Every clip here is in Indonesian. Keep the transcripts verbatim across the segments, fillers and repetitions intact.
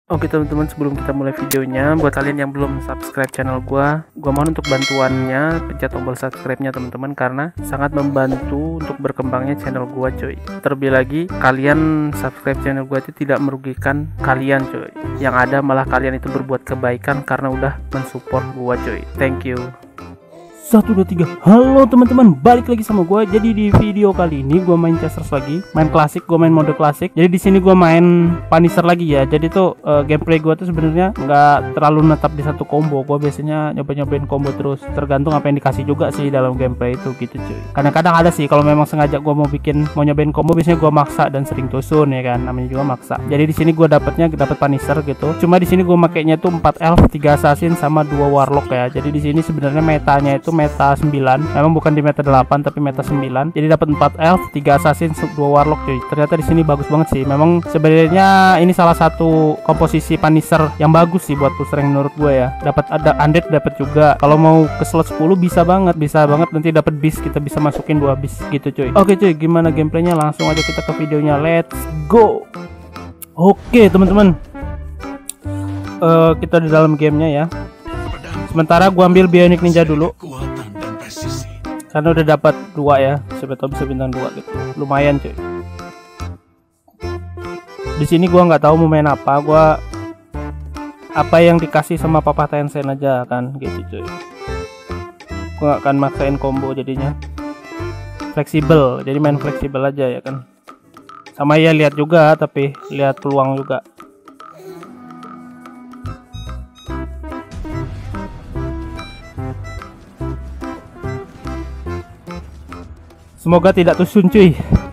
Oke teman-teman, sebelum kita mulai videonya, buat kalian yang belum subscribe channel gua, gua mohon untuk bantuannya pencet tombol subscribe-nya teman-teman, karena sangat membantu untuk berkembangnya channel gua cuy. Terlebih lagi, kalian subscribe channel gua itu tidak merugikan kalian cuy. Yang ada malah kalian itu berbuat kebaikan karena udah mensupport gua cuy. Thank you. Satu dua tiga. Halo teman-teman, balik lagi sama gue. Jadi di video kali ini gue main Chasers lagi, main klasik, gue main mode klasik. Jadi di sini gue main Punisher lagi ya. Jadi tuh uh, gameplay gue tuh sebenarnya nggak terlalu netap di satu combo. Gue biasanya nyoba-nyobain combo terus, tergantung apa yang dikasih juga sih dalam gameplay itu gitu cuy. Kadang-kadang ada sih kalau memang sengaja gue mau bikin mau nyobain combo, biasanya gue maksa dan sering tusun ya kan, namanya juga maksa. Jadi di sini gue dapatnya dapat Punisher gitu. Cuma di sini gue makainya tuh empat elf, tiga assassin sama dua warlock ya. Jadi di sini sebenarnya metanya itu meta sembilan, memang bukan di meta delapan tapi meta sembilan. Jadi dapat empat elf, tiga assassin, dua warlock cuy. Ternyata di sini bagus banget sih. Memang sebenarnya ini salah satu komposisi Punisher yang bagus sih buat booster yang menurut gue ya. Dapat ada undead, dapat juga. Kalau mau ke slot sepuluh bisa banget, bisa banget nanti dapat beast, kita bisa masukin dua beast gitu cuy. Oke cuy, gimana gameplaynya? Langsung aja kita ke videonya. Let's go. Oke teman-teman. Uh, kita di dalam gamenya ya. Sementara gua ambil Bionic Ninja dulu, karena udah dapat dua ya, siapa tahu bisa bintang dua gitu, lumayan cuy. Di sini gua nggak tahu mau main apa, gua apa yang dikasih sama Papa Tencent aja kan gitu cuy. Gua gak akan maksain combo, jadinya fleksibel, jadi main fleksibel aja ya kan. Sama ya lihat juga, tapi lihat peluang juga. Semoga tidak tusun cuy.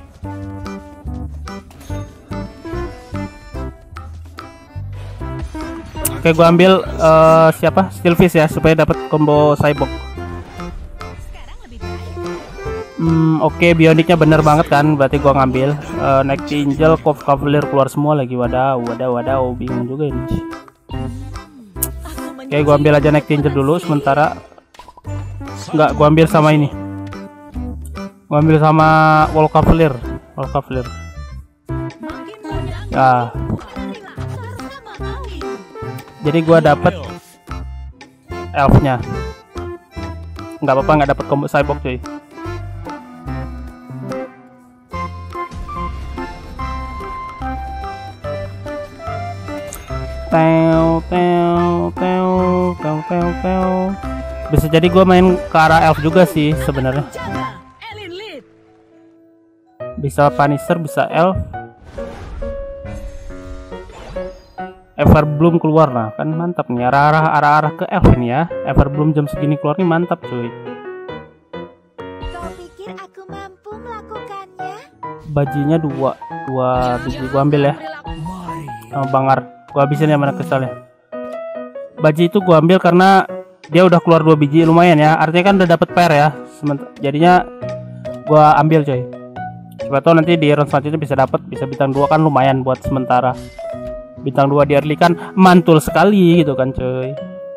Oke, gua ambil uh, siapa? Steelfish ya, supaya dapat combo cyborg. Hmm, oke, okay, bioniknya bener banget kan, berarti gua ngambil uh, Night Angel, Cove Cavalier keluar semua lagi. Wadaw, wadaw, wadaw, bingung juga ini. Oke, okay, gua ambil aja Night Angel dulu sementara. Enggak, gua ambil sama ini. Gua ambil sama Wall Cavalier, Wall Cavalier. Ya. Jadi gua dapet elfnya. Nggak apa-apa, nggak dapet combo cyborg cuy. Teo, teo, teo, teo, teo, teo. Bisa jadi gua main ke arah elf juga sih sebenarnya. Bisa Punisher, bisa elf. Everbloom keluar, nah kan mantap nih, arah-arah arah-arah ke elf ini ya. Everbloom jam segini keluar nih, mantap cuy. Kau pikir aku mampu melakukannya? Bajinya dua, dua biji gua ambil ya. Sama Bangar, gua habisin ya, mana kesalnya. Baji itu gua ambil karena dia udah keluar dua biji, lumayan ya. Artinya kan udah dapet pair ya. Sementara jadinya gua ambil coy. Siapa tahu nanti di round selanjutnya bisa dapat, bisa bintang dua kan, lumayan buat sementara. Bintang dua di early kan mantul sekali gitu kan cuy.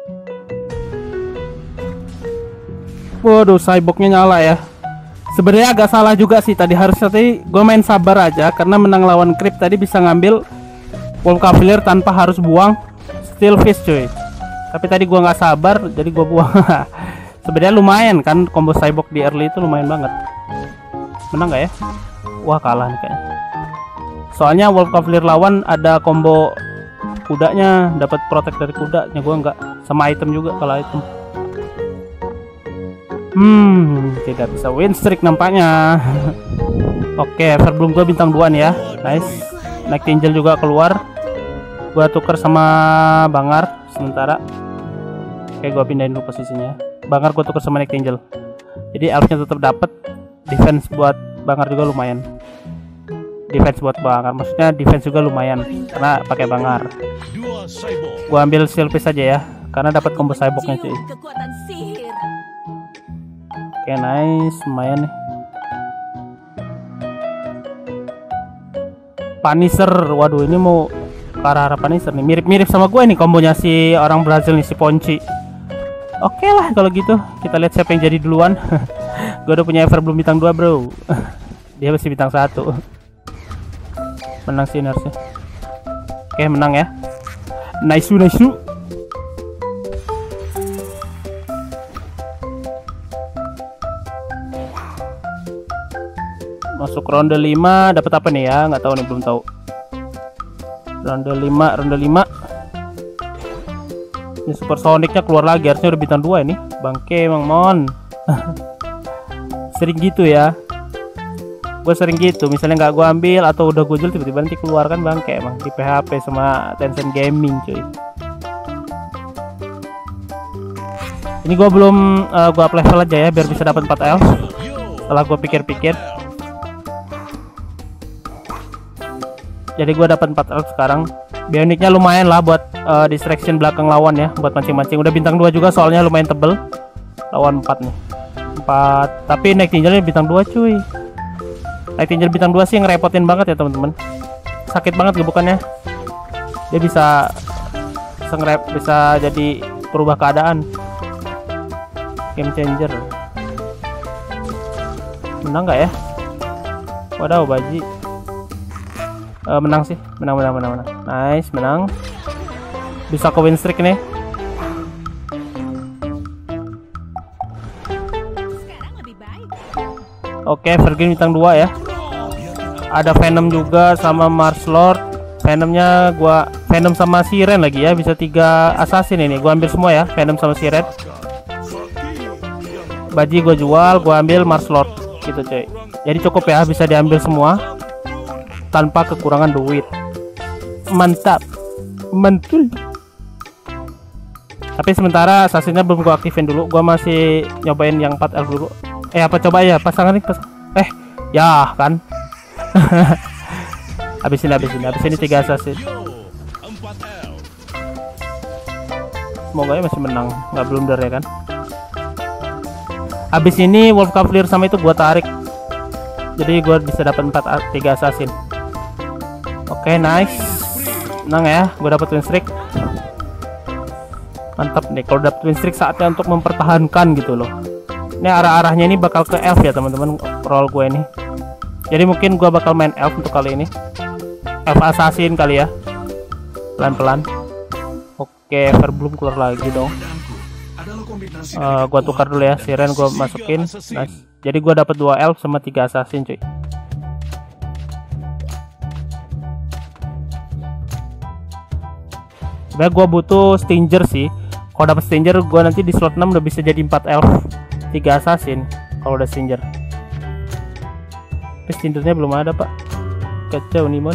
Waduh, cyborgnya nyala ya. Sebenarnya agak salah juga sih tadi, harusnya tadi gue main sabar aja karena menang lawan Creep tadi bisa ngambil Wall Cavalier tanpa harus buang Steelfish cuy. Tapi tadi gue nggak sabar, jadi gue buang. Sebenarnya lumayan kan combo cyborg di early itu, lumayan banget. Menang nggak ya? Wah, kalah nih kayaknya. Soalnya Wolf Cavalier lawan ada combo kudanya, dapat protect dari kudanya, gua nggak, sama item juga kalau item. Hmm, tidak bisa win streak nampaknya. Oke, Everbloom gua bintang dua nih ya. Nice. Night Angel juga keluar. Gua tuker sama Bangar sementara. Oke, gua pindahin dulu posisinya. Bangar gua tuker sama Night Angel. Jadi elfnya tetap dapat. Defense buat Bangar juga lumayan. Defense buat Bangar, maksudnya defense juga lumayan karena pakai Bangar. Gua ambil Steelfish aja ya, karena dapat combo cyborgnya cuy. Oke, nice, lumayan nih. Punisher, waduh ini mau ke arah Punisher nih, mirip-mirip sama gue nih kombonya si orang Brazil nih, si Ponci. Oke lah kalau gitu, kita lihat siapa yang jadi duluan. Gue udah punya Everbloom bintang dua bro. Dia masih bintang satu. Menang sih harusnya. Oke, menang ya. Nice, nice. Masuk ronde lima, dapat apa nih ya? Nggak tahu nih, belum tahu. Ronde lima, ronde lima. Ini supersonicnya keluar lagi, harusnya udah bintang dua ini. Bangke emang mon. Sering gitu ya. Gue sering gitu, misalnya nggak gue ambil atau udah gue jual tiba-tiba nanti keluar kan bangke emang di P H P sama Tencent Gaming cuy. Ini gue belum uh, gue up level aja ya biar bisa dapat empat L. Setelah gue pikir-pikir. Jadi gue dapat empat L sekarang. Bionicnya lumayan lah buat uh, distraction belakang lawan ya, buat mancing-mancing. Udah bintang dua juga soalnya lumayan tebel. Lawan empat nih. empat, tapi naik tinjalnya bintang dua cuy. Naik tinjal bintang dua sih ngerepotin banget ya teman-teman. Sakit banget gebukannya. Dia bisa sengrep, bisa jadi perubah keadaan. Game changer. Menang nggak ya? Waduh baji. Uh, menang sih, menang menang menang menang. Nice, menang. Bisa ke win streak nih. Oke, Virgin bintang dua ya. Ada Venom juga sama Mars Lord. Venomnya gua Venom sama Siren lagi ya, bisa tiga assassin ini. Gua ambil semua ya, Venom sama Siren. Baji gua jual, gua ambil Mars Lord gitu cuy. Jadi cukup ya, bisa diambil semua tanpa kekurangan duit. Mantap, mantul. Tapi sementara assassinnya belum gua aktifin dulu. Gua masih nyobain yang empat L dulu. Eh apa coba ya pasangan nih pasang. Eh ya kan. Habisin habisin habisin ini tiga assassin. Semoga ya masih menang, nggak blunder ya kan. Habis ini Wolf Cavalier sama itu gua tarik. Jadi gua bisa dapat empat tiga assassin. Oke, okay, nice. Menang ya, gue dapet win streak. Mantap nih, kalau dapet win streak saatnya untuk mempertahankan gitu loh. Ini arah-arahnya ini bakal ke elf ya teman-teman, roll gue ini. Jadi mungkin gue bakal main elf untuk kali ini. Elf assassin kali ya. Pelan-pelan. Oke, Verbloom keluar lagi dong. Uh, gue tukar dulu ya, Siren gue masukin. Nice. Jadi gue dapet dua elf sama tiga assassin cuy. Sebenarnya gue butuh Stinger sih. Kalau dapat Stinger gue nanti di slot enam udah bisa jadi empat elf, tiga assassin kalau udah Stinger. Tapi Stingernya belum ada pak. Kacau nih mon.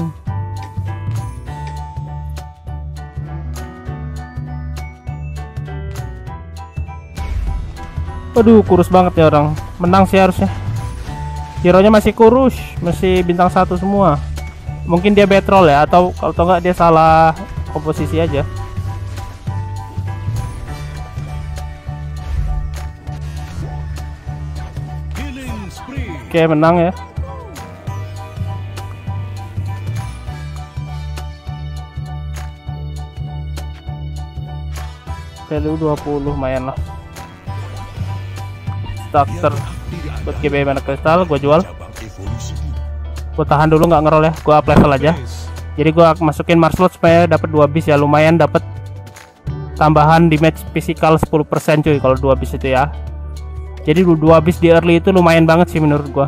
Waduh kurus banget ya orang. Menang sih harusnya. Hero nya masih kurus, masih bintang satu semua. Mungkin dia betrol ya, atau kalau enggak dia salah komposisi aja. Oke menang ya. Value dua puluh lumayan lah. Starter buat G B mana kristal gue jual. Gue tahan dulu nggak ngerol ya, gue up level aja. Jadi gue masukin Mars Lord supaya dapat dua bis ya, lumayan dapat tambahan damage physical sepuluh persen cuy kalau dua bis itu ya. Jadi dua bis di early itu lumayan banget sih menurut gue.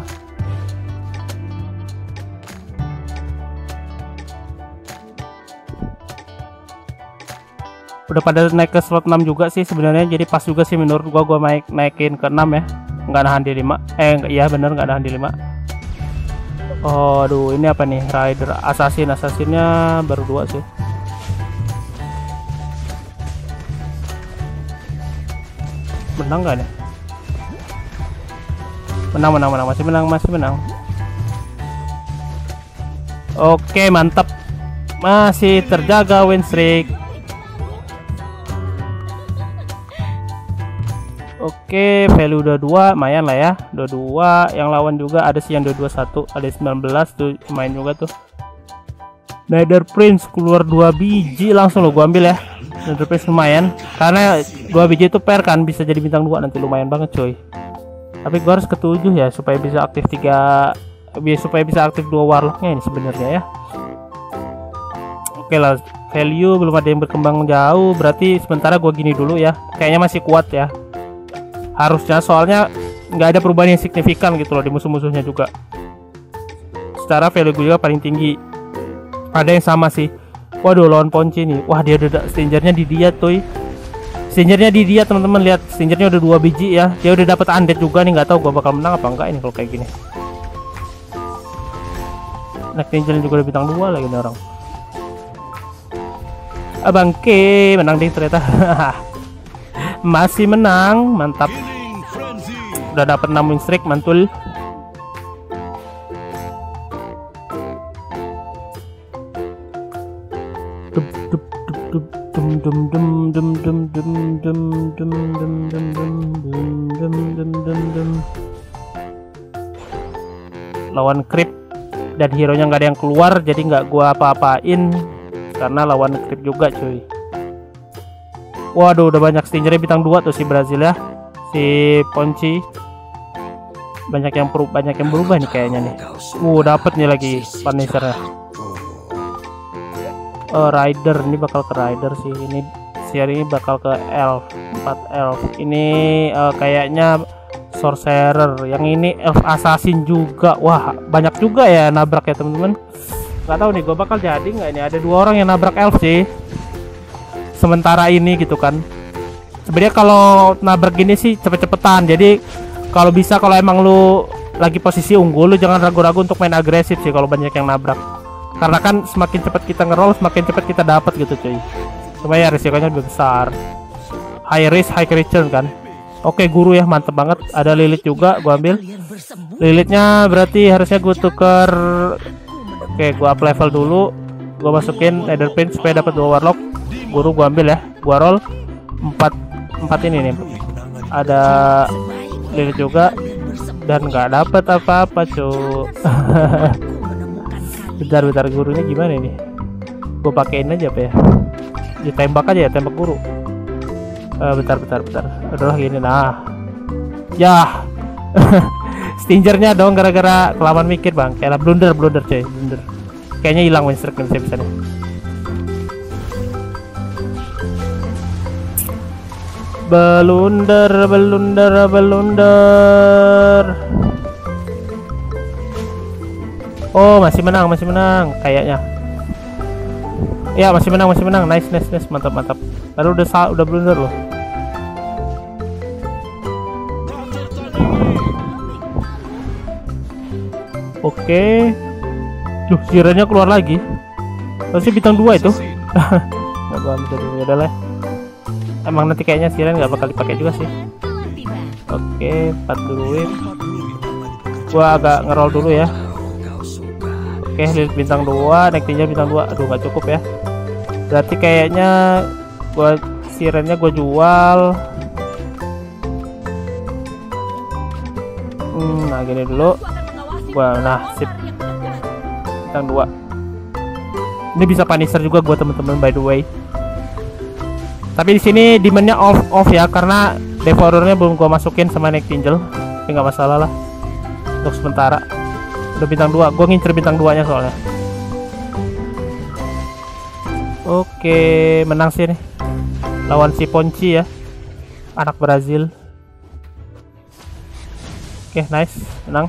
Udah pada naik ke slot enam juga sih sebenarnya, jadi pas juga sih menurut gue. Gue naik naikin ke enam ya, nggak nahan di lima. Eh iya bener nggak nahan di lima. Oh aduh ini apa nih, Rider Assassin. Assassinnya baru dua sih. Menang gak nih? Menang menang menang masih menang masih menang. Oke mantap, masih terjaga win streak. Oke, value udah dua, lumayan lah ya. Udah dua, yang lawan juga ada sih yang udah dua puluh satu, ada sembilan belas tuh, main juga tuh. Nether Prince keluar dua biji langsung lo gua ambil ya. Nether Prince lumayan karena dua biji itu pair kan, bisa jadi bintang dua nanti, lumayan banget coy. Tapi gua harus ketujuh ya supaya bisa aktif tiga, supaya bisa aktif dua warlocknya ini sebenarnya ya. Oke lah, value belum ada yang berkembang jauh, berarti sementara gua gini dulu ya. Kayaknya masih kuat ya. Harusnya, soalnya nggak ada perubahan yang signifikan gitu loh di musuh-musuhnya juga. Secara value gue juga paling tinggi. Ada yang sama sih. Waduh, lawan Ponci nih. Wah, dia udah stingernya di dia tuh. Stingernya di dia teman-teman, lihat stingernya udah dua biji ya. Dia udah dapat undead juga nih, nggak tahu gua bakal menang apa enggak ini kalau kayak gini. Next Angel juga udah bintang dua lagi nih orang. Abang K menang deh ternyata. Masih menang, mantap. Udah dapat enam win streak, mantul. Lawan creep dan hero nya nggak ada yang keluar, jadi nggak gua apa-apain karena lawan creep juga cuy. Waduh, udah banyak stingernya bintang dua tuh si Brazil ya, si Ponci. Banyak yang perlu banyak yang berubah nih kayaknya nih. Uh, dapat nih lagi Punisher ya. Uh, Rider ini bakal ke Rider sih, ini seri ini bakal ke Elf, empat Elf. Ini uh, kayaknya Sorcerer, yang ini Elf Assassin juga. Wah, banyak juga ya nabrak ya teman-teman. Nggak tahu nih gue bakal jadi nggak ini. Ada dua orang yang nabrak Elf sih sementara ini gitu kan. Sebenarnya kalau nabrak gini sih cepet-cepetan, jadi kalau bisa, kalau emang lu lagi posisi unggul, lu jangan ragu-ragu untuk main agresif sih kalau banyak yang nabrak. Karena kan semakin cepat kita ngeroll, semakin cepat kita dapat gitu cuy. Cuma ya risikonya lebih besar. High risk, high return kan. Oke, guru ya, mantep banget. Ada Lilith juga, gua ambil. Lilithnya berarti harusnya gue tuker. Oke, gua up level dulu. Gua masukin Nether Pin supaya dapat dua warlock. Guru gua ambil ya. Gua roll empat empat ini nih. Ada Lilith juga dan nggak dapat apa-apa cuy. Bentar-bentar, gurunya gimana ini? Gue pakein aja apa ya? Ditembak aja ya, tembak guru. Uh, bentar, bentar, bentar. Adalah gini, nah. Ya, stingernya dong gara-gara kelamaan mikir bang. Kayak blunder, blunder coy, blunder. Kayaknya hilang win streak nih bisa-bisa nih. Blunder, blunder, blunder. Oh, masih menang, masih menang kayaknya. Ya, masih menang, masih menang. Nice, nice, nice. Mantap, mantap. Baru udah sal udah blunder loh. Oke. Duh, sirenya keluar lagi. Pasti bintang dua itu. Nggak gua ambil dulu, ya lah. Emang nanti kayaknya siren nggak bakal dipakai juga sih. Oke, empat duit. Gua agak ngerol dulu ya. Oke, Lilith bintang dua, Nektinya bintang dua. Aduh, nggak cukup ya. Berarti kayaknya gua sirennya gua jual. Hmm, nah gini dulu. Gua nah sip. Bintang dua. Ini bisa Punisher juga gua teman-teman by the way. Tapi di sini demandnya off off ya, karena Devourernya belum gua masukin sama Nektingel. Tapi nggak masalah lah untuk sementara. Udah bintang dua, gue ngincer bintang dua nya soalnya. Oke, menang sih nih lawan si Ponci ya, anak Brazil. Oke, nice, menang.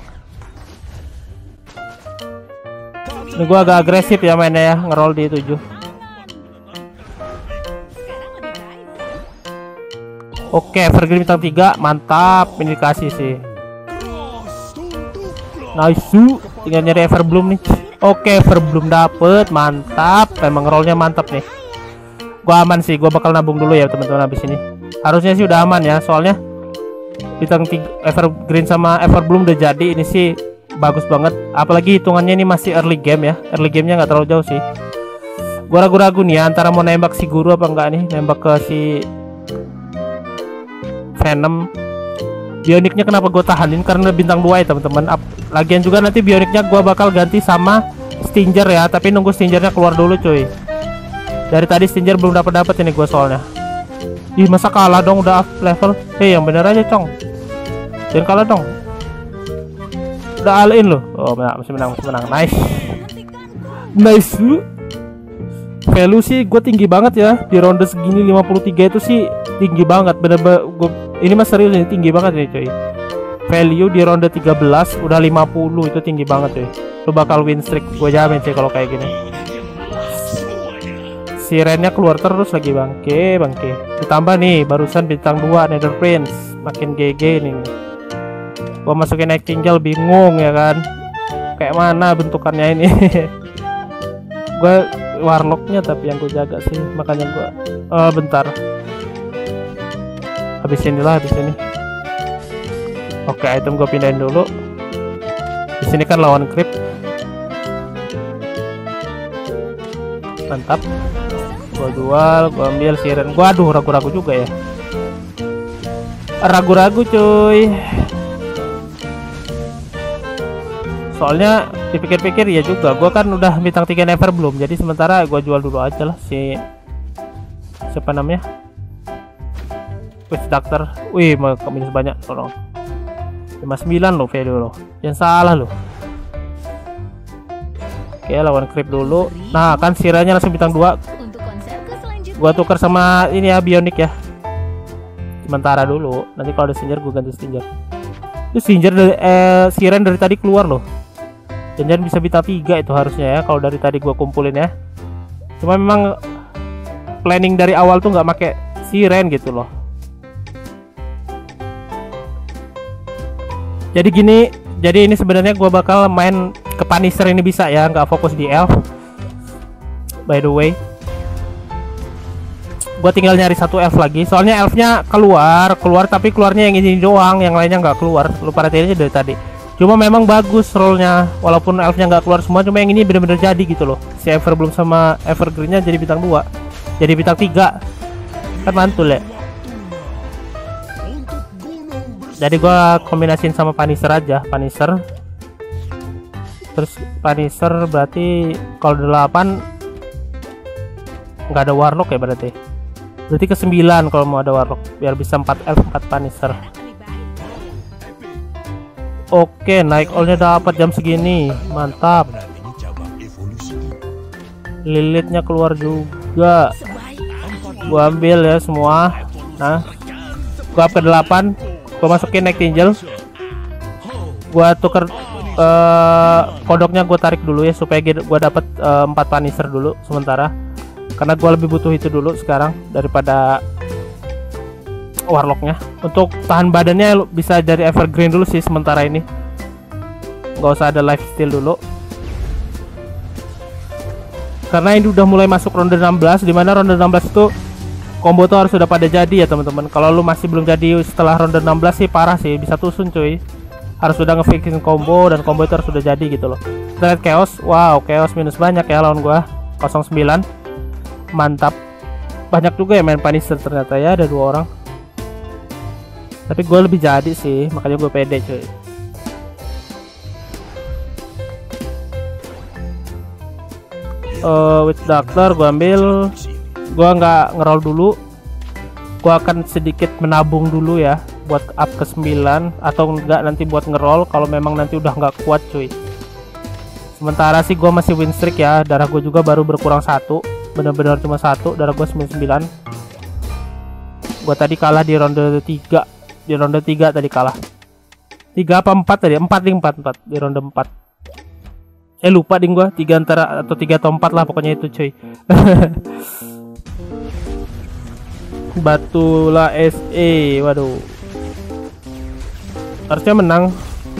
Ini gue agak agresif ya mainnya ya, ngeroll di tujuh. Oke, Evergreen bintang tiga, mantap. Ini dikasih sih. Nice, tinggal nyari Everbloom nih. Oke, Everbloom dapet, mantap. Emang rollnya mantap nih. Gua aman sih, gua bakal nabung dulu ya teman-teman habis ini. Harusnya sih udah aman ya, soalnya bintang tiga Evergreen sama Everbloom udah jadi. Ini sih bagus banget. Apalagi hitungannya ini masih early game ya. Early gamenya nggak terlalu jauh sih. Gua ragu-ragu nih ya, antara mau nembak si guru apa enggak nih. Nembak ke si Venom. Bioniknya kenapa gue tahanin, karena bintang dua ya teman-teman. Lagian juga nanti bioniknya gue bakal ganti sama Stinger ya, tapi nunggu Stingernya keluar dulu cuy. Dari tadi Stinger belum dapat dapat ini gue soalnya. Ih, masa kalah dong udah up level. Hei, yang bener aja cong, jangan kalah dong. Udah all in loh. Oh, masih menang, masih menang. Nice, nice. value sih gue tinggi banget ya di ronde segini. Lima puluh tiga itu sih tinggi banget, bener-bener gua, ini mas serius ini tinggi banget nih coy. Value di ronde tiga belas udah lima puluh, itu tinggi banget coy. Lu bakal win streak, gue jamin coy kalau kayak gini. Sirennya keluar terus lagi, bangke bangke. Ditambah nih barusan bintang dua Nether Prince, makin G G nih. Gua masukin Nightingale bingung ya kan, kayak mana bentukannya ini. Gue warlocknya tapi yang gue jaga sih, makanya gue uh, bentar habis inilah habis ini. Oke, item gue pindahin dulu. Di sini kan lawan creep, mantap. Gue jual, gue ambil siren. Gue aduh ragu-ragu juga ya, ragu-ragu cuy. Soalnya dipikir-pikir ya juga, gue kan udah bintang tiga never belum, jadi sementara gue jual dulu aja lah si siapa namanya, Witch Doctor. Wih, mau minus banyak, tolong. lima puluh sembilan loh value loh, yang salah loh. Oke, lawan creep dulu. Nah kan siranya langsung bintang dua. Gue tuker sama ini ya, Bionic ya, sementara dulu. Nanti kalau ada Stinger gue ganti Stinger. Itu Stinger dari eh, siren dari tadi keluar loh. Jangan bisa bintang tiga itu harusnya ya, kalau dari tadi gua kumpulin ya. Cuma memang planning dari awal tuh nggak pakai siren gitu loh. Jadi gini, jadi ini sebenarnya gua bakal main ke Punisher ini bisa ya, nggak fokus di elf. By the way, gua tinggal nyari satu elf lagi. Soalnya elfnya keluar, keluar tapi keluarnya yang ini doang, yang lainnya nggak keluar. Lu perhatiin aja dari tadi. Cuma memang bagus rollnya, walaupun elfnya nggak keluar semua, cuma yang ini bener-bener jadi gitu loh. Si Ever belum sama Evergreennya jadi bintang dua, jadi bintang tiga, kan mantul ya. Jadi gua kombinasiin sama Punisher aja, Punisher. Terus Punisher berarti kalau delapan nggak ada Warlock ya berarti. Berarti ke sembilan kalau mau ada Warlock, biar bisa empat elf empat Punisher. Oke, naik all-nya dapat jam segini, mantap. Lilithnya keluar juga, gua ambil ya semua. Nah, gua up ke delapan, gua masukin Nightingale. Gua tuker uh, kodoknya, gua tarik dulu ya supaya gua dapat uh, empat Punisher dulu sementara. Karena gua lebih butuh itu dulu sekarang daripada Warlocknya. Untuk tahan badannya bisa dari Evergreen dulu sih sementara ini, nggak usah ada lifesteal dulu, karena ini udah mulai masuk ronde enam belas, dimana ronde enam belas itu combo tuh harus sudah pada jadi ya teman-teman. Kalau lu masih belum jadi setelah ronde enam belas sih parah sih, bisa tusun cuy. Harus sudah ngefixin combo, dan combo itu harus sudah jadi gitu loh. Kita lihat Chaos, wow Chaos minus banyak ya lawan gua, nol sembilan, mantap. Banyak juga ya main Punisher ternyata ya, ada dua orang. Tapi gue lebih jadi sih, makanya gue pede cuy. Uh, Witch Doctor gue ambil. Gue nggak ngeroll dulu, gue akan sedikit menabung dulu ya, buat up ke sembilan. Atau enggak nanti buat ngeroll kalau memang nanti udah nggak kuat cuy. Sementara sih gue masih win streak ya. Darah gue juga baru berkurang satu, benar-benar cuma satu. Darah gue sembilan puluh sembilan. Gue tadi kalah di ronde tiga. Di ronde tiga tadi kalah. tiga apa empat tadi? empat ding, empat, empat di ronde empat. Eh lupa ding gua, tiga antara atau tiga atau empat lah pokoknya itu cuy. Batula S E, waduh. Harusnya menang.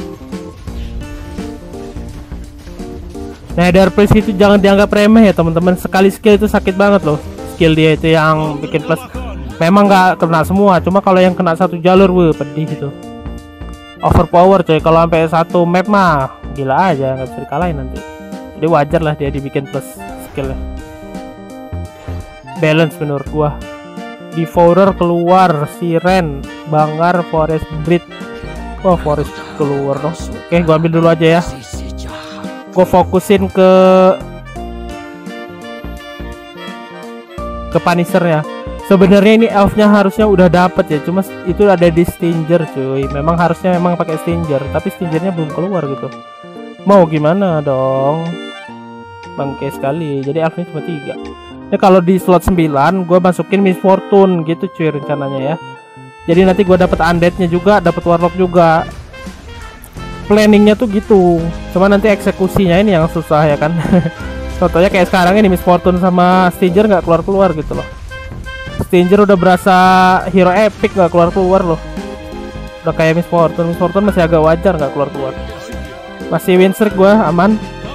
Nether Prince itu jangan dianggap remeh ya teman-teman. Sekali skill itu sakit banget loh. Skill dia itu yang bikin plus. Memang nggak kena semua, cuma kalau yang kena satu jalur, wuh pedih gitu. Overpower coy, kalau sampai satu map mah gila aja, nggak bisa dikalahin nanti. Jadi wajar lah dia dibikin plus skillnya. Balance menurut gua. Devourer keluar, Siren, Bangar, Forest Breed. Oh Forest keluar dong. Oke, gua ambil dulu aja ya. Gua fokusin ke ke Punisher-nya. Sebenarnya ini elfnya harusnya udah dapet ya, cuma itu ada di Stinger cuy. Memang harusnya memang pakai Stinger, tapi Stingernya belum keluar gitu. Mau gimana dong? Bangke sekali. Jadi elfnya cuma tiga. Ini kalau di slot sembilan gue masukin Miss Fortune gitu cuy rencananya ya. Jadi nanti gue dapat undeadnya juga, dapat warlock juga. Planningnya tuh gitu. Cuma nanti eksekusinya ini yang susah ya kan. Contohnya kayak sekarang ini Miss Fortune sama Stinger nggak keluar-keluar gitu loh. Stinger udah berasa hero epic nggak keluar-keluar loh. Udah kayak Miss Fortune, Miss Fortune masih agak wajar nggak keluar-keluar. Masih win streak gue aman.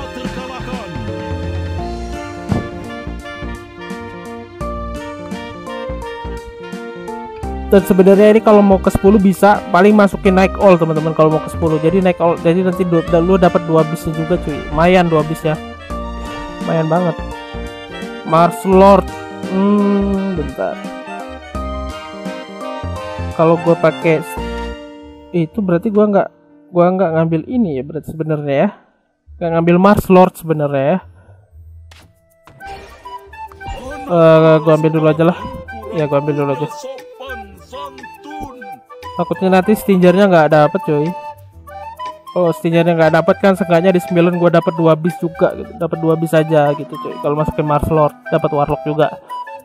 Dan sebenarnya ini kalau mau ke sepuluh bisa paling masukin naik all teman-teman kalau mau ke sepuluh. Jadi naik all, jadi nanti lu, lu dapat dua bisnya juga cuy. Lumayan dua bis ya. Lumayan banget. Mars Lord. Hmm, bentar. Kalau gue pakai itu berarti gua nggak gua nggak ngambil ini ya berarti sebenarnya ya. Nggak ngambil Mars Lord sebenarnya ya. Uh, gua ambil dulu aja lah. Ya gua ambil dulu aja. Takutnya nanti stingernya nggak dapet coy. Oh stingernya nggak dapet kan, seenggaknya di sembilan gue dapet dua bis juga gitu. Dapat dua bis aja gitu coy. Kalau masukin Mars Lord dapat warlock juga.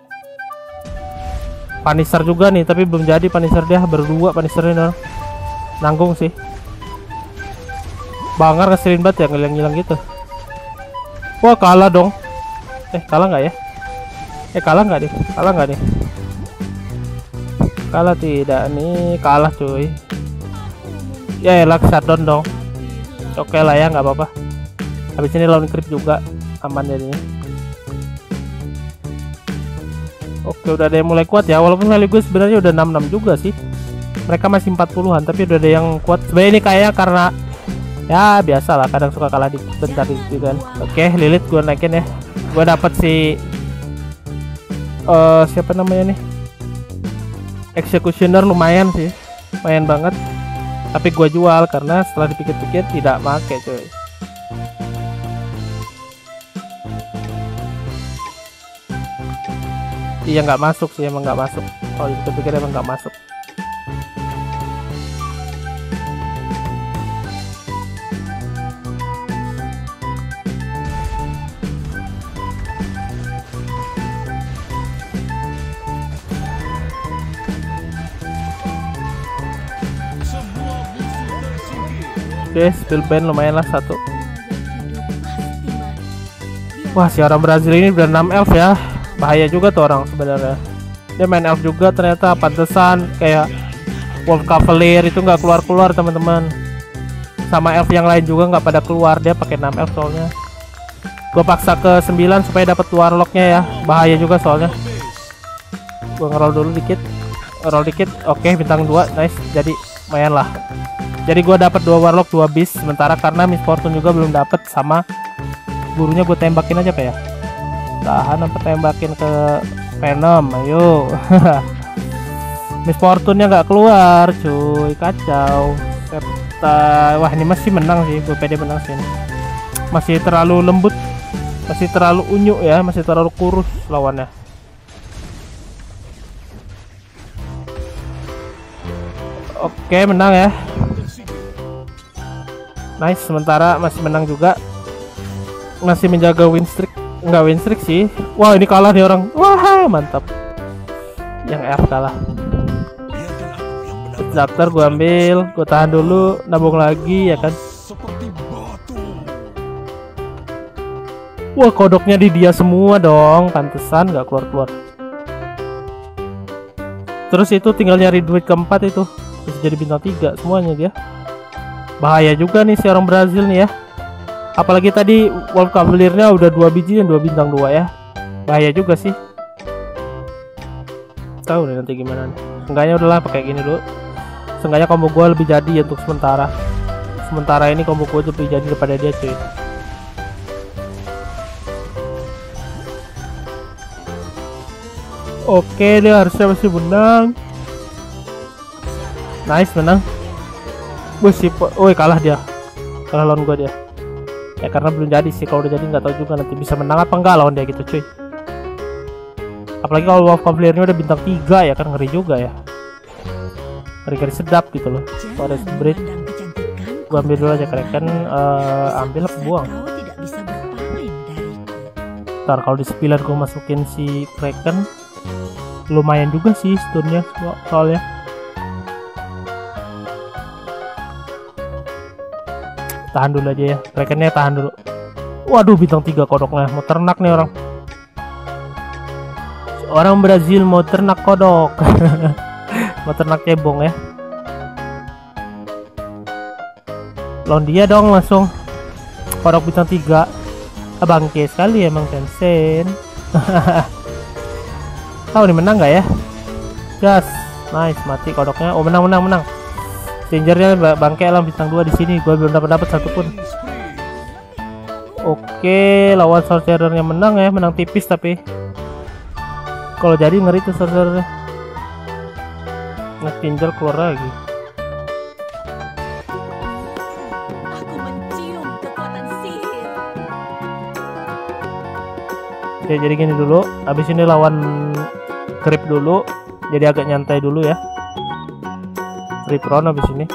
Punisher juga nih tapi belum jadi Punisher, dia berdua Punishernya nanggung sih. Bangar ngeselin banget ya ngilang-ngilang gitu. Wah kalah dong. Eh kalah nggak ya? Eh kalah nggak nih? Kalah nggak nih? Kalah tidak nih, kalah cuy. Ya elah shutdown dong. Oke lah ya nggak apa-apa. Habis ini lawan creep juga aman jadinya. Oke udah ada yang mulai kuat ya, walaupun value gue sebenarnya udah enam puluh enam juga sih. Mereka masih empat puluhan tapi udah ada yang kuat. Sebenarnya ini kayaknya karena ya biasa lah kadang suka kalah di bentar gitu kan. Oke Lilith gue naikin ya. Gue dapat si uh, siapa namanya nih, Executioner lumayan sih, lumayan banget. Tapi gue jual karena setelah dipikir-pikir tidak make coy. Iya nggak masuk sih, emang nggak masuk. Oh dipikir-pikir emang nggak masuk. Oke, spill ban lumayan lah satu. Wah, si orang Brazil ini udah enam elf ya. Bahaya juga tuh orang sebenarnya. Dia main elf juga ternyata, pantesan kayak Wolf Cavalier itu nggak keluar-keluar teman-teman. Sama elf yang lain juga nggak pada keluar, dia pakai enam elf soalnya. Gue paksa ke sembilan supaya dapat warlocknya ya. Bahaya juga soalnya. Gue ngeroll dulu dikit. Roll dikit. Oke, bintang dua. Nice. Jadi lumayan lah. Jadi gue dapat dua warlock dua bis, sementara karena Miss Fortune juga belum dapat sama gurunya. Gue tembakin aja pak ya. Tahan apa tembakin ke Venom, ayo. Miss Fortune-nya nggak keluar, cuy, kacau. Serta, wah ini masih menang sih, gue pede menang sih. Masih terlalu lembut, masih terlalu unyu ya, masih terlalu kurus lawannya. Oke menang ya. Nice, sementara masih menang juga, masih menjaga win streak. Enggak win streak sih. Wah ini kalah nih orang. Wah mantap. Yang F kalah. Daftar gue ambil, gue tahan dulu, nabung lagi ya kan. Wah kodoknya di dia semua dong, pantesan nggak keluar keluar. Terus itu tinggal nyari duit keempat itu, bisa jadi bintang tiga semuanya dia. Bahaya juga nih si orang Brazil nih ya. Apalagi tadi Wolf Cavalier-nya udah dua biji dan dua bintang dua ya. Bahaya juga sih. Tahu deh nanti gimana nih. Seenggaknya udahlah pakai gini dulu. Seenggaknya combo gue lebih jadi ya untuk sementara. Sementara ini combo gue lebih jadi daripada dia cuy. Oke dia harusnya masih menang. Nice menang. Wih si, woi kalah dia, kalah lawan gua dia. Ya karena belum jadi sih, kalau udah jadi nggak tahu juga nanti bisa menang apa enggak lawan dia gitu cuy. Apalagi kalau Wolf Cavalier-nya udah bintang tiga ya kan, ngeri juga ya. Ngeri-ngeri sedap gitu loh. Forest Breed. Gua ambil dulu aja Kraken, uh, ambil apa buang? Ntar kalau di sembilan gue masukin si Kraken, lumayan juga sih stunnya soalnya. Tahan dulu aja ya, Krakennya tahan dulu. Waduh, bintang tiga kodoknya, mau ternak nih orang. Orang Brazil mau ternak kodok. Mau ternak cebong ya. Lawan dia dong langsung. Kodok bintang tiga. Bangke sekali emang Tencent. Tahu nih menang nggak ya? Gas, nice, mati kodoknya. Oh menang menang menang. Gingernya bangke lah bintang dua di sini. Gue belum dapat dapat satu pun. Oke, lawan sorcerernya menang ya, menang tipis tapi. Kalau jadi ngeri tuh sorcerernya. Nah, Ginger keluar lagi. Aku mencium kekuatan sihir. Oke, jadi gini dulu. Habis ini lawan Creep dulu. Jadi agak nyantai dulu ya. Creep round habis ini.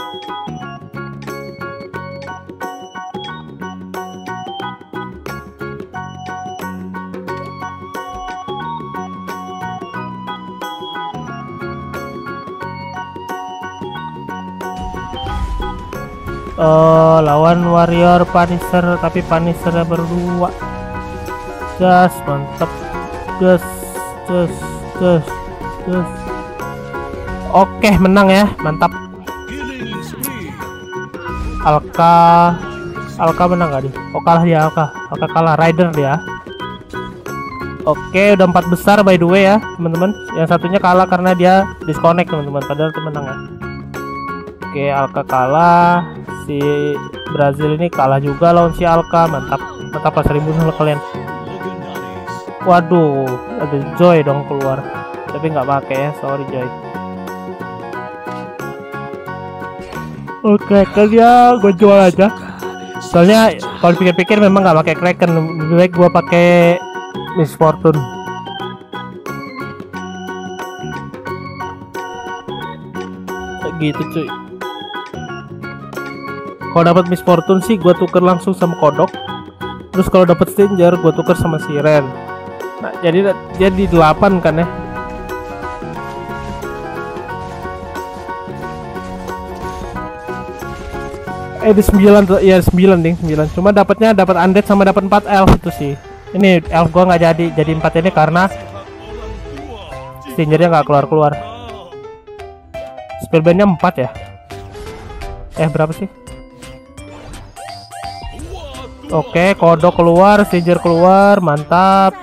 Uh, lawan warrior Punisher, tapi Punishernya berdua. Gas, mantap. Gas, gas, gas, gas. Oke, menang ya, mantap. Alka, Alka menang gak nih? Oh kalah dia, Alka, Alka kalah, Rider dia. Oke, udah empat besar by the way ya teman-teman. Yang satunya kalah karena dia disconnect teman-teman, padahal itu menang ya. Oke, Alka kalah. Si Brazil ini kalah juga lawan si Alka, mantap, mantap lah seribu nol kalian. Waduh, ada Joy dong keluar, tapi nggak pakai ya, sorry Joy. Oke, kan ya gue jual aja. Soalnya kalau pikir-pikir memang nggak pakai Kraken, lebih baik gue pakai Miss Fortune. Gitu cuy. Kalau dapat Miss Fortune sih gue tuker langsung sama kodok. Terus kalau dapat Stinger gue tuker sama Siren. Nah, jadi jadi delapan kan ya. Eh di sembilan, ya sembilan ding, sembilan. Cuma dapatnya dapat undead sama dapat empat elf itu sih. Ini elf gua nggak jadi, jadi empat ini karena Stingernya nggak keluar-keluar. Spellbandnya empat ya. Eh berapa sih? Oke, kodok keluar, Stinger keluar, mantap.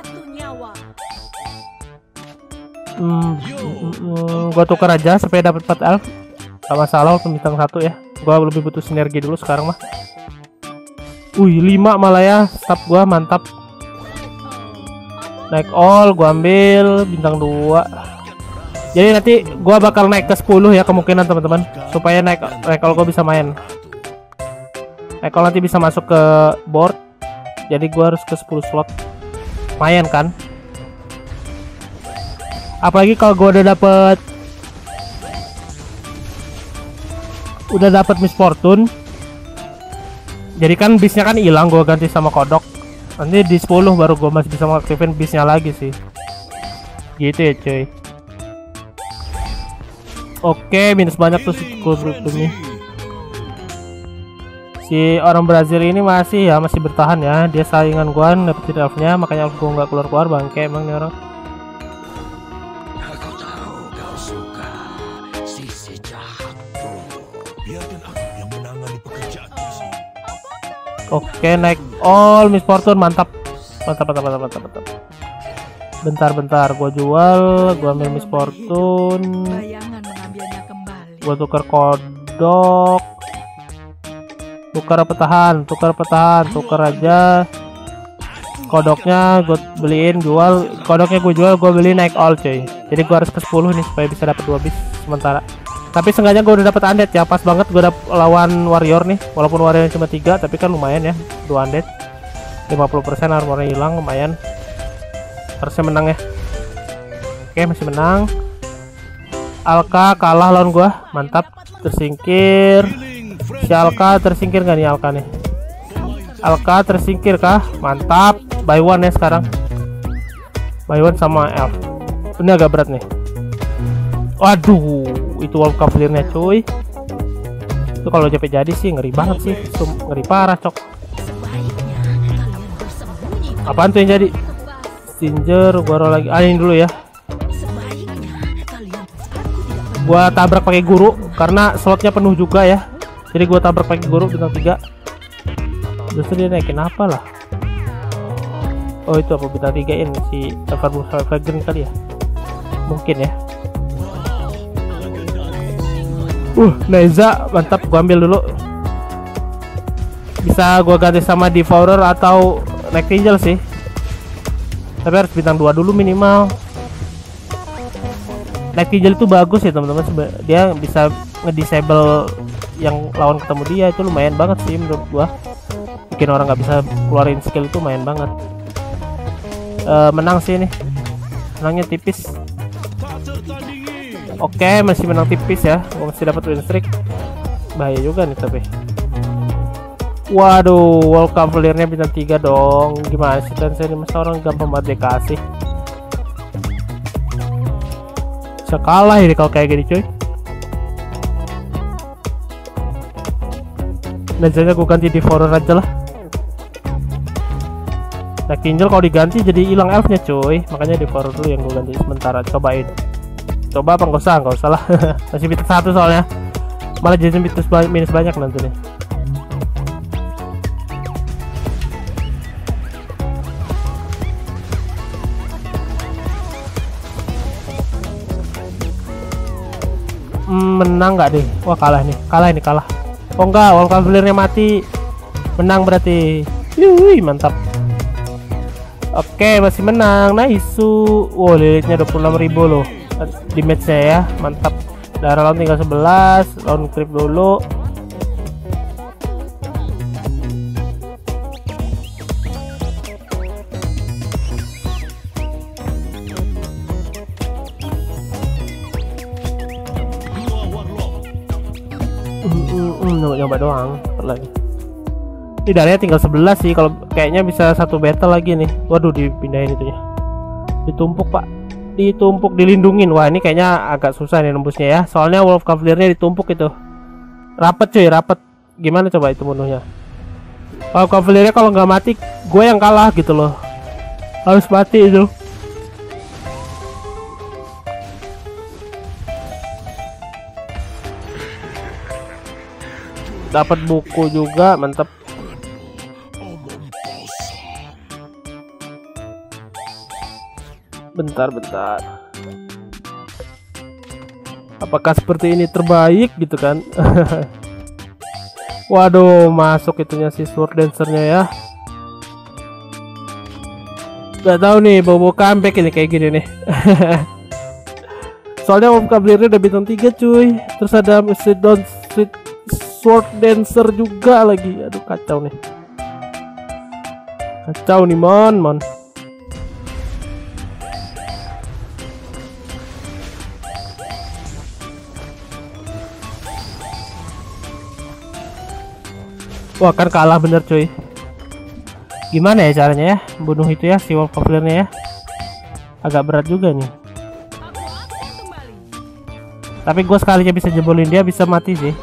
Hmm, mm, mm, gua tukar aja supaya dapat empat elf. Gak masalah untuk bintang satu ya. Gua lebih butuh sinergi dulu sekarang mah. Wih, lima malah ya. Stop gua, mantap. Naik all, gua ambil bintang dua. Jadi nanti gua bakal naik ke sepuluh ya kemungkinan teman-teman, supaya naik naik all gua bisa main. Naik all nanti bisa masuk ke board. Jadi gua harus ke sepuluh slot. Main kan? Apalagi kalau gua udah dapet udah dapat Miss Fortune, jadi kan bisnya kan hilang, gue ganti sama kodok. Nanti di sepuluh baru gue masih bisa mengaktifin bisnya lagi sih, gitu ya cuy. Oke, minus banyak tuh si ini. Si orang Brazil ini masih ya masih bertahan ya, dia saingan gue dapetin elfnya, makanya elf gue nggak keluar keluar, bangke emang nih orang. Oke, naik all Miss Fortune, mantap. Mantap, mantap, mantap, mantap, mantap. Bentar, bentar, gua jual, gua ambil Miss Fortune. Gua tukar kodok. Tukar petahan, tukar petahan, tukar aja. Kodoknya gua beliin, jual. Kodoknya gua jual, gua beli naik all cuy. Jadi gua harus ke sepuluh nih supaya bisa dapat dua bis sementara. Tapi seenggaknya gue udah dapat undead ya, pas banget gue dapet lawan warrior nih. Walaupun warrior cuma tiga, tapi kan lumayan ya, dua undead. lima puluh persen armornya hilang, lumayan. Harusnya menang ya. Oke, masih menang. Alka kalah lawan gue, mantap. Tersingkir. Si Alka tersingkir gak nih Alka nih? Alka tersingkir kah? Mantap. By one ya sekarang. Buy one sama elf. Ini agak berat nih. Waduh, itu Wolf Cavalier-nya cuy. Itu kalau capek jadi sih ngeri banget sih. Sum, ngeri parah cok. Apaan tuh yang jadi? Stinger, gua roll lagi. Ah, ini dulu ya. Gua tabrak pakai guru karena slotnya penuh juga ya. Jadi gua tabrak pakai guru bintang tiga. Justru dia naikin apa lah? Oh, itu apa bintang tiga ini si Everbull Vagrant kali ya? Mungkin ya. Uh, Neza mantap, gua ambil dulu. Bisa gua ganti sama Devourer atau Night Angel sih. Tapi harus bintang dua dulu minimal. Night Angel itu bagus ya teman-teman. Dia bisa ngedisable yang lawan ketemu dia, itu lumayan banget sih menurut gua. Bikin orang nggak bisa keluarin skill itu lumayan banget. Uh, menang sih ini. Menangnya tipis. Oke, masih menang tipis ya. Gua masih dapat win streak. Bahaya juga nih tapi. Waduh, Wolf Cavalier-nya bintang tiga dong. Gimana sih kan saya masa orang gampang banget dikasih. Bisa kalah ini kalau kayak gini cuy. Biasanya gue ganti Devourer aja lah. Night Angel kalau diganti jadi hilang elfnya cuy. Makanya Devourer dulu yang gue ganti sementara. Cobain. Coba apa nggak usah, nggak usah lah. Masih bitus satu soalnya. Malah jadi bitus minus banyak nanti nih. Hmm, menang nggak deh? Wah kalah nih, kalah ini kalah. Oh enggak, Wolf Cavalier-nya mati. Menang berarti. Yuhui, mantap. Oke, masih menang. Nice. Wow, lilitnya dua puluh enam ribu loh. Di match-nya ya, mantap. Darah lawan tinggal sebelas, lawan creep dulu. Nyoba doang lagi. Ini darahnya tinggal sebelas sih, kalau kayaknya bisa satu battle lagi nih. Waduh, dipindahin itunya. Ditumpuk, Pak. Ditumpuk, dilindungin. Wah, ini kayaknya agak susah nih nembusnya ya. Soalnya Wolf Cavalier-nya ditumpuk itu. Rapet cuy, rapet. Gimana coba itu bunuhnya? Wolf Cavalier-nya kalau nggak mati, gue yang kalah gitu loh. Harus mati itu. Dapat buku juga, mantap. Bentar, bentar. Apakah seperti ini terbaik gitu kan? Waduh, masuk itunya si Sword Dancer-nya ya. Gak tahu nih, bau-bau comeback ini kayak gini nih. Soalnya Wolf Cavalier udah bintang tiga cuy. Terus ada Sidon Sword Dancer juga lagi. Aduh, kacau nih. Kacau nih, mon, mon. Wah, kan kalah bener cuy. Gimana ya caranya ya bunuh itu ya si Wolf Cavalier-nya ya? Agak berat juga nih. Tapi gue sekalinya bisa jebolin dia, bisa mati sih.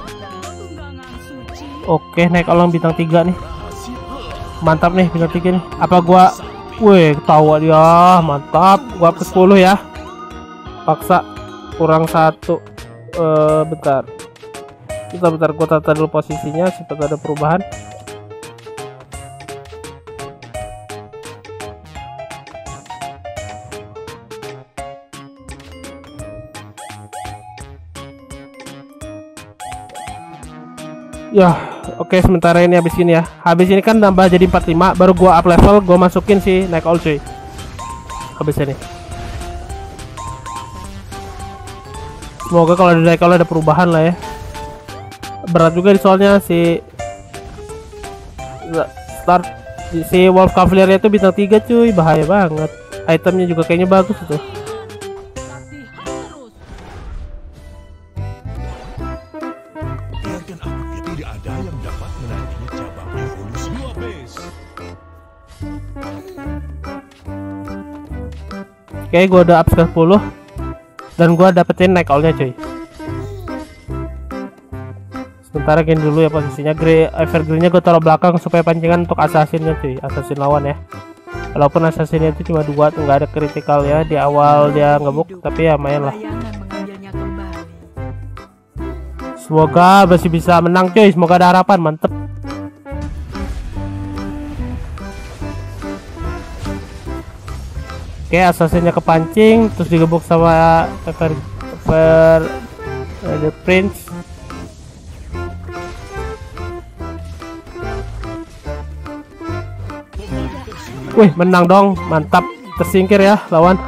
Oke, naik along bintang tiga nih. Mantap nih bintang tiga nih. Apa gua weh ketawa dia. Mantap. Gua ke sepuluh ya. Paksa kurang satu. Eh bentar. Bentar bentar gua tata dulu posisinya supaya ada perubahan. Ya, oke, sementara ini habis ini ya. Habis ini kan tambah jadi empat puluh lima, baru gua up level, gua masukin si Night Owl cuy. Habis ini. Semoga kalau di Night Owl ada perubahan lah ya. Berat juga di soalnya si start si Wolf Cavalier itu bintang tiga cuy, bahaya banget. Itemnya juga kayaknya bagus itu. Oke, gue udah up sepuluh dan gue dapetin night all-nya cuy. Sementara gini dulu ya posisinya. Grey evergreen-nya gue taruh belakang supaya pancingan untuk assassin-nya cuy, assassin lawan ya. Walaupun assassin itu cuma dua tuh, nggak ada critical ya di awal dia ngebuk, tapi ya main lah. Semoga masih bisa menang cuy, semoga ada harapan, mantep. Oke, assassinnya kepancing, terus digebuk sama Ever, Ever uh, the Prince. Wih, menang dong, mantap, tersingkir ya lawan.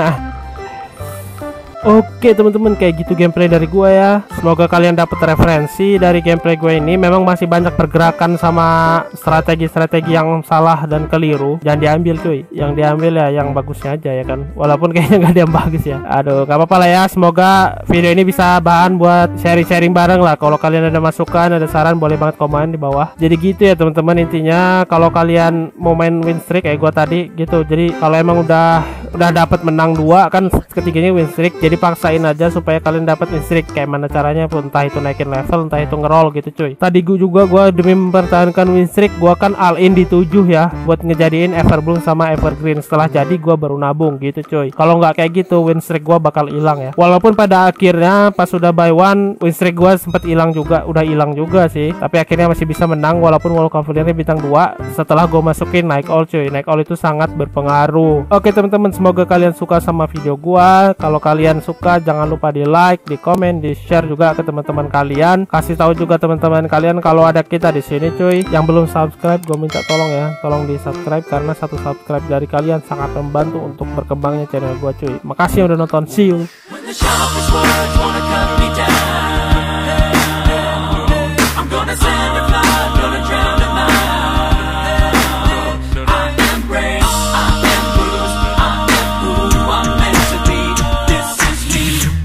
Oke teman-teman, kayak gitu gameplay dari gua ya. Semoga kalian dapat referensi dari gameplay gue ini. Memang masih banyak pergerakan sama strategi-strategi yang salah dan keliru. Jangan diambil cuy, yang diambil ya yang bagusnya aja ya kan. Walaupun kayaknya nggak ada yang bagus ya. Aduh, nggak apa-apa lah ya. Semoga video ini bisa bahan buat sharing-sharing bareng lah. Kalau kalian ada masukan, ada saran, boleh banget komen di bawah. Jadi gitu ya teman-teman, intinya kalau kalian mau main win streak kayak gua tadi gitu. Jadi kalau emang udah udah dapat menang dua kan, ketiganya win streak. Jadi paksain aja supaya kalian dapat win streak. Kayak mana caranya pun, entah itu naikin level, entah itu ngeroll gitu cuy. Tadi gue juga gua demi mempertahankan win streak, gua kan all in di tujuh ya buat ngejadiin everbloom sama evergreen. Setelah jadi gua baru nabung gitu cuy. Kalau nggak kayak gitu win streak gua bakal hilang ya. Walaupun pada akhirnya pas sudah buy one win streak gua sempet hilang juga, udah hilang juga sih. Tapi akhirnya masih bisa menang walaupun Wall Cavaliernya bintang dua setelah gua masukin night all cuy. Night all itu sangat berpengaruh. Oke teman-teman, semoga kalian suka sama video gua. Kalau kalian suka jangan lupa di like, di komen, di share juga ke teman-teman kalian. Kasih tahu juga teman-teman kalian kalau ada kita di sini cuy. Yang belum subscribe gue minta tolong ya, tolong di subscribe karena satu subscribe dari kalian sangat membantu untuk berkembangnya channel gue cuy. Makasih udah nonton, see you.